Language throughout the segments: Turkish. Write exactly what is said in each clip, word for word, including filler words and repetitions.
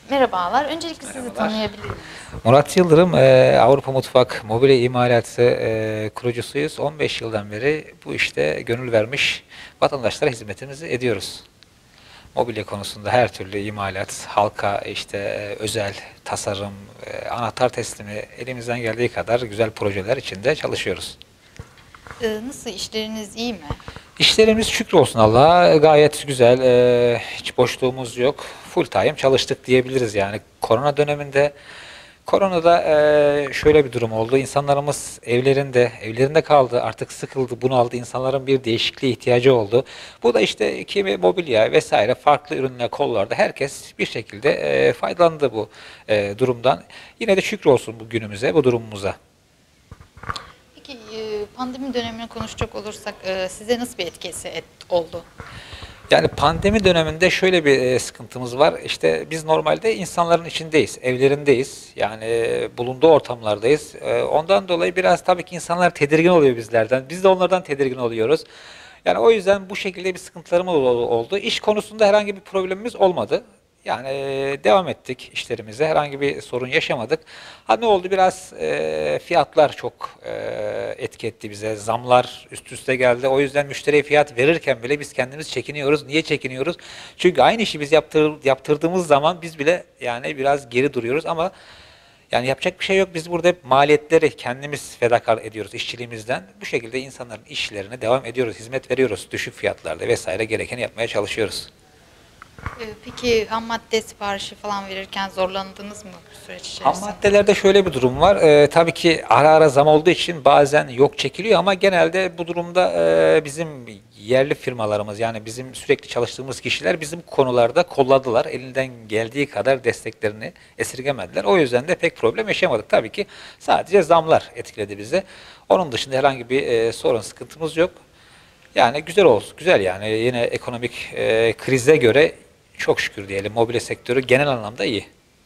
Merhabalar. Öncelikle sizi Merhabalar. tanıyabilir miyiz? Murat Yıldırım, eee, Avrupa Mutfak Mobilya İmalatı eee, kurucusuyuz. on beş yıldan beri bu işte gönül vermiş vatandaşlara hizmetimizi ediyoruz. Mobilya konusunda her türlü imalat, halka işte eee, özel tasarım, eee, anahtar teslimi elimizden geldiği kadar güzel projeler içinde çalışıyoruz. Ee, nasıl, işleriniz iyi mi? İşlerimiz şükür olsun Allah'a gayet güzel, eee, hiç boşluğumuz yok. Full time çalıştık diyebiliriz yani. Korona döneminde Koronada eee, şöyle bir durum oldu. İnsanlarımız evlerinde, evlerinde kaldı. Artık sıkıldı, bunaldı. İnsanların bir değişikliğe ihtiyacı oldu. Bu da işte kimi mobilya vesaire farklı ürünler kollarda herkes bir şekilde eee, faydalandı bu eee, durumdan. Yine de şükür olsun bu günümüze, bu durumumuza. Peki e, pandemi dönemini konuşacak olursak e, size nasıl bir etkisi et, oldu? Yani pandemi döneminde şöyle bir e, sıkıntımız var. İşte biz normalde insanların içindeyiz, evlerindeyiz. Yani e, bulunduğu ortamlardayız. E, ondan dolayı biraz tabii ki insanlar tedirgin oluyor bizlerden. Biz de onlardan tedirgin oluyoruz. Yani o yüzden bu şekilde bir sıkıntılarımız ol- oldu. İş konusunda herhangi bir problemimiz olmadı. Yani e, devam ettik işlerimize. Herhangi bir sorun yaşamadık. Ha ne oldu? Biraz e, fiyatlar çok e, etki etti bize. Zamlar üst üste geldi. O yüzden müşteriye fiyat verirken bile biz kendimiz çekiniyoruz. Niye çekiniyoruz? Çünkü aynı işi biz yaptır, yaptırdığımız zaman biz bile yani biraz geri duruyoruz ama yani yapacak bir şey yok. Biz burada hep maliyetleri kendimiz fedakar ediyoruz işçiliğimizden. Bu şekilde insanların işlerine devam ediyoruz. Hizmet veriyoruz. Düşük fiyatlarda vesaire gerekeni yapmaya çalışıyoruz. E, peki ham madde siparişi falan verirken zorlandınız mı bu süreç Ham içerisinde? maddelerde şöyle bir durum var. Ee, tabii ki ara ara zam olduğu için bazen yok çekiliyor ama genelde bu durumda e, bizim yerli firmalarımız yani bizim sürekli çalıştığımız kişiler bizim konularda kolladılar. Elinden geldiği kadar desteklerini esirgemediler. O yüzden de pek problem yaşamadık. Tabii ki sadece zamlar etkiledi bizi. Onun dışında herhangi bir e, sorun sıkıntımız yok. Yani güzel olsun, güzel yani yine ekonomik e, krize göre çok şükür diyelim mobilya sektörü genel anlamda iyi.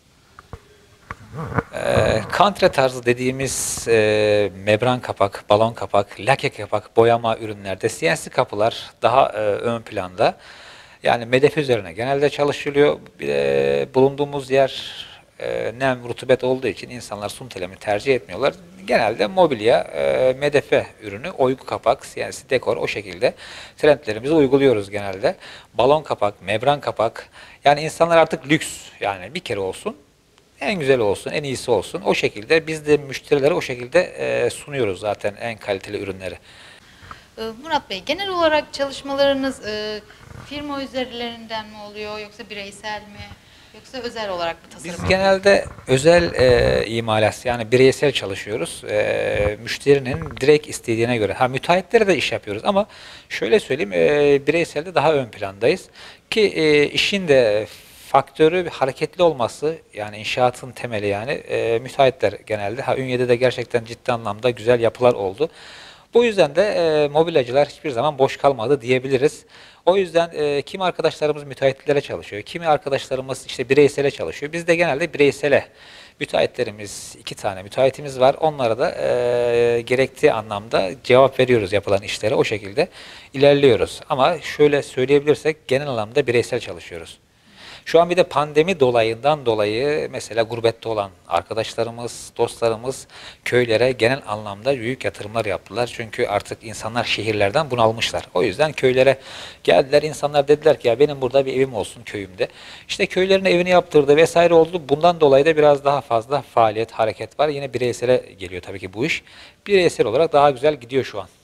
E, kantre tarzı dediğimiz e, membran kapak, balon kapak, lake kapak, boyama ürünlerde C N C kapılar daha e, ön planda. Yani medefe üzerine genelde çalışılıyor. Bir de bulunduğumuz yer e, nem, rutubet olduğu için insanlar suntelemi tercih etmiyorlar. Genelde mobilya, e, medefe ürünü, oygu kapak, C N C dekor o şekilde trendlerimizi uyguluyoruz genelde. Balon kapak, membran kapak. Yani insanlar artık lüks yani bir kere olsun. En güzeli olsun, en iyisi olsun. O şekilde biz de müşterilere o şekilde e, sunuyoruz zaten en kaliteli ürünleri. E, Murat Bey, genel olarak çalışmalarınız e, firma üzerlerinden mi oluyor, yoksa bireysel mi, yoksa özel olarak bir tasarım Biz mı? genelde özel e, imalat yani bireysel çalışıyoruz. E, müşterinin direkt istediğine göre. Ha müteahhitlere de iş yapıyoruz ama şöyle söyleyeyim e, bireyselde daha ön plandayız. Ki e, işin de faktörü hareketli olması yani inşaatın temeli yani e, müteahhitler genelde. Ha Ünye'de de gerçekten ciddi anlamda güzel yapılar oldu. Bu yüzden de e, mobilyacılar hiçbir zaman boş kalmadı diyebiliriz. O yüzden e, kimi arkadaşlarımız müteahhitlere çalışıyor, kimi arkadaşlarımız işte bireysele çalışıyor. Biz de genelde bireysele, müteahhitlerimiz, iki tane müteahhitimiz var. Onlara da e, gerektiği anlamda cevap veriyoruz yapılan işlere. O şekilde ilerliyoruz. Ama şöyle söyleyebilirsek genel anlamda bireysel çalışıyoruz. Şu an bir de pandemi dolayından dolayı mesela gurbette olan arkadaşlarımız, dostlarımız köylere genel anlamda büyük yatırımlar yaptılar. Çünkü artık insanlar şehirlerden bunalmışlar. O yüzden köylere geldiler. İnsanlar dediler ki ya benim burada bir evim olsun köyümde. İşte köylerin evini yaptırdı vesaire oldu. Bundan dolayı da biraz daha fazla faaliyet, hareket var. Yine bireysele geliyor tabii ki bu iş. Bireysel olarak daha güzel gidiyor şu an.